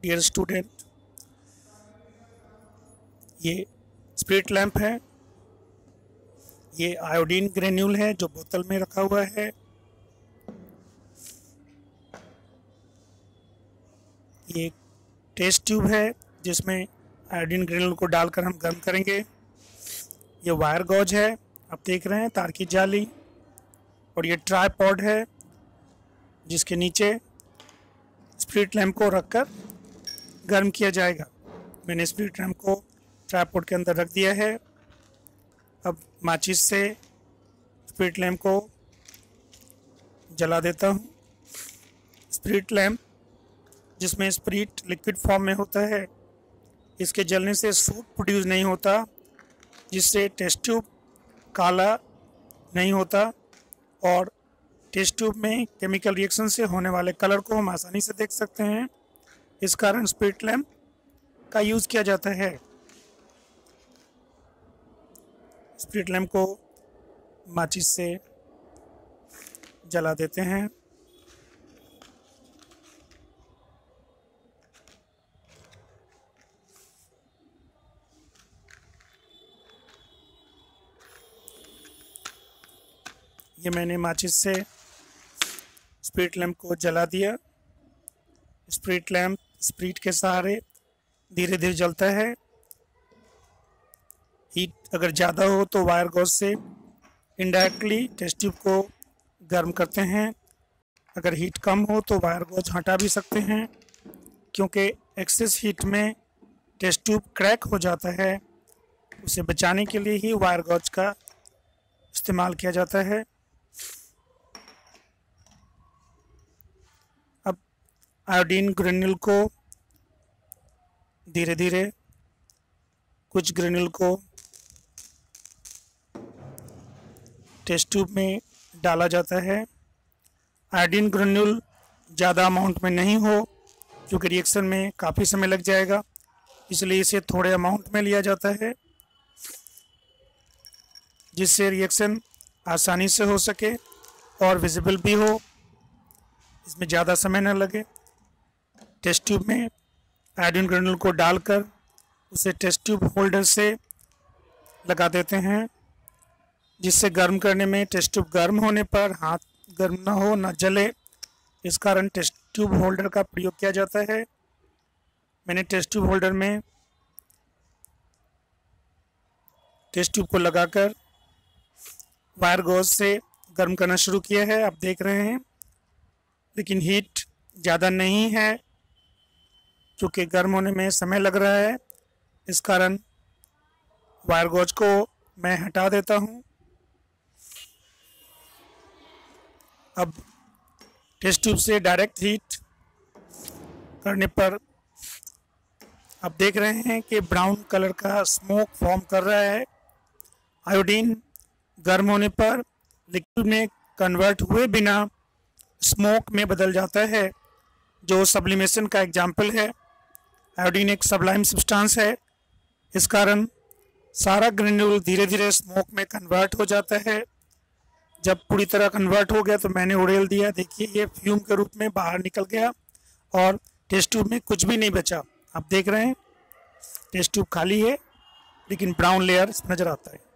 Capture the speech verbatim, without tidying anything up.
Dear student, ये spirit lamp है। ये आयोडीन ग्रेन्यूल है जो बोतल में रखा हुआ है। ये टेस्ट ट्यूब है जिसमें आयोडीन ग्रेन्यूल को डालकर हम गर्म करेंगे। ये वायर गॉज है, आप देख रहे हैं, तार की जाली। और ये ट्राइपॉड है जिसके नीचे स्पिरिट लैंप को रखकर गर्म किया जाएगा। मैंने स्पिरिट लैंप को ट्राइपॉड के अंदर रख दिया है। अब माचिस से स्पिरिट लैंप को जला देता हूँ। स्पिरिट लैंप जिसमें स्पिरिट लिक्विड फॉर्म में होता है, इसके जलने से सूट प्रोड्यूस नहीं होता, जिससे टेस्ट ट्यूब काला नहीं होता और टेस्ट ट्यूब में केमिकल रिएक्शन से होने वाले कलर को हम आसानी से देख सकते हैं। इस कारण स्पिरिट लैंप का यूज़ किया जाता है। स्पिरिट लैंप को माचिस से जला देते हैं। ये मैंने माचिस से स्पिरिट लैंप को जला दिया। स्पिरिट लैंप स्पिरिट के सहारे धीरे धीरे जलता है। हीट अगर ज़्यादा हो तो वायर गॉज से इनडायरेक्टली टेस्ट ट्यूब को गर्म करते हैं। अगर हीट कम हो तो वायर गॉज हटा भी सकते हैं, क्योंकि एक्सेस हीट में टेस्ट ट्यूब क्रैक हो जाता है। उसे बचाने के लिए ही वायर गॉज का इस्तेमाल किया जाता है। अब आयोडीन ग्रेन्यूल को धीरे धीरे कुछ ग्रेन्यूल को टेस्ट ट्यूब में डाला जाता है। आयोडीन ग्रेन्यूल ज़्यादा अमाउंट में नहीं हो, क्योंकि रिएक्शन में काफ़ी समय लग जाएगा, इसलिए इसे थोड़े अमाउंट में लिया जाता है, जिससे रिएक्शन आसानी से हो सके और विजिबल भी हो, इसमें ज़्यादा समय न लगे। टेस्ट ट्यूब में आयोडीन ग्रेन्यूल को डालकर उसे टेस्ट ट्यूब होल्डर से लगा देते हैं, जिससे गर्म करने में टेस्ट ट्यूब गर्म होने पर हाथ गर्म ना हो, ना जले, इस कारण टेस्ट ट्यूब होल्डर का प्रयोग किया जाता है। मैंने टेस्ट ट्यूब होल्डर में टेस्ट ट्यूब को लगाकर वायर गॉज से गर्म करना शुरू किया है, आप देख रहे हैं। लेकिन हीट ज़्यादा नहीं है, क्योंकि गर्म होने में समय लग रहा है, इस कारण वायर गॉज को मैं हटा देता हूँ। अब टेस्ट ट्यूब से डायरेक्ट हीट करने पर आप देख रहे हैं कि ब्राउन कलर का स्मोक फॉर्म कर रहा है। आयोडीन गर्म होने पर लिक्विड में कन्वर्ट हुए बिना स्मोक में बदल जाता है, जो सब्लिमेशन का एग्जाम्पल है। आयोडीन एक सबलाइम सब्सटेंस है, इस कारण सारा ग्रेन्यूल धीरे धीरे स्मोक में कन्वर्ट हो जाता है। जब पूरी तरह कन्वर्ट हो गया तो मैंने उड़ेल दिया। देखिए, ये फ्यूम के रूप में बाहर निकल गया और टेस्ट ट्यूब में कुछ भी नहीं बचा। आप देख रहे हैं टेस्ट ट्यूब खाली है, लेकिन ब्राउन लेयर नज़र आता है।